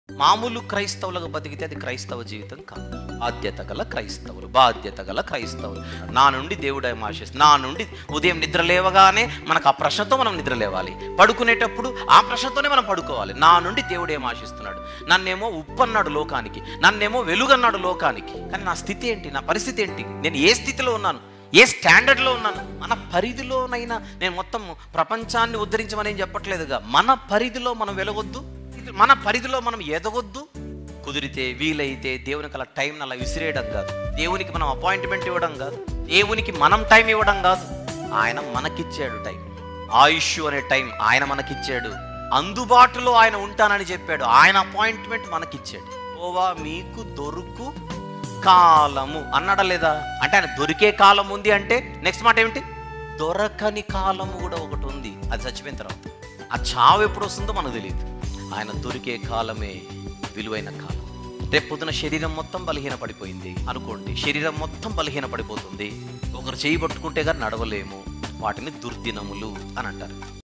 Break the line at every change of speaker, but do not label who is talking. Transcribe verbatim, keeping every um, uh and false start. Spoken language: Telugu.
మామూలు క్రైస్తవులకు బతికితే అది క్రైస్తవ జీవితం కాదు. బాధ్యత గల క్రైస్తవులు, బాధ్యత గల క్రైస్తవులు. నా నుండి దేవుడు ఏం ఆశిస్తుంది? నా నుండి ఉదయం నిద్ర లేవగానే మనకు ఆ ప్రశ్నతో మనం నిద్ర లేవాలి, పడుకునేటప్పుడు ఆ ప్రశ్నతోనే మనం పడుకోవాలి. నా నుండి దేవుడు ఏం ఆశిస్తున్నాడు? నన్నేమో ఉప్పు అన్నాడు లోకానికి, నన్నేమో వెలుగన్నాడు లోకానికి. కానీ నా స్థితి ఏంటి? నా పరిస్థితి ఏంటి? నేను ఏ స్థితిలో ఉన్నాను? ఏ స్టాండర్డ్లో ఉన్నాను? మన పరిధిలోనైనా నేను మొత్తం ప్రపంచాన్ని ఉద్ధరించమని ఏం చెప్పట్లేదుగా. మన పరిధిలో మనం వెలగొద్దు, మన పరిధిలో మనం ఎదగొద్దు. కుదిరితే వీలైతే దేవునికి అలా టైం అలా విసిరేయడం కాదు, దేవునికి మనం అపాయింట్మెంట్ ఇవ్వడం కాదు, దేవునికి మనం టైం ఇవ్వడం కాదు. ఆయన మనకిచ్చాడు టైం, ఆయుష్ అనే టైం ఆయన మనకిచ్చాడు. అందుబాటులో ఆయన ఉంటానని చెప్పాడు, ఆయన అపాయింట్మెంట్ మనకిచ్చాడు. ఓవా మీకు దొరుకు కాలము అన్నాడా లేదా? అంటే ఆయన దొరికే కాలం ఉంది అంటే నెక్స్ట్ మాట ఏమిటి? దొరకని కాలము కూడా ఒకటి ఉంది, అది చచ్చిపోయిన తర్వాత. ఆ చావు ఎప్పుడు వస్తుందో మనకు తెలియదు. ఆయన దొరికే కాలమే విలువైన కాలం. రేపు పొద్దున శరీరం మొత్తం బలహీన పడిపోయింది అనుకోండి, శరీరం మొత్తం బలహీన పడిపోతుంది. ఒకరు చేయి పట్టుకుంటే కానీ నడవలేము, వాటిని దుర్దినములు అని అంటారు.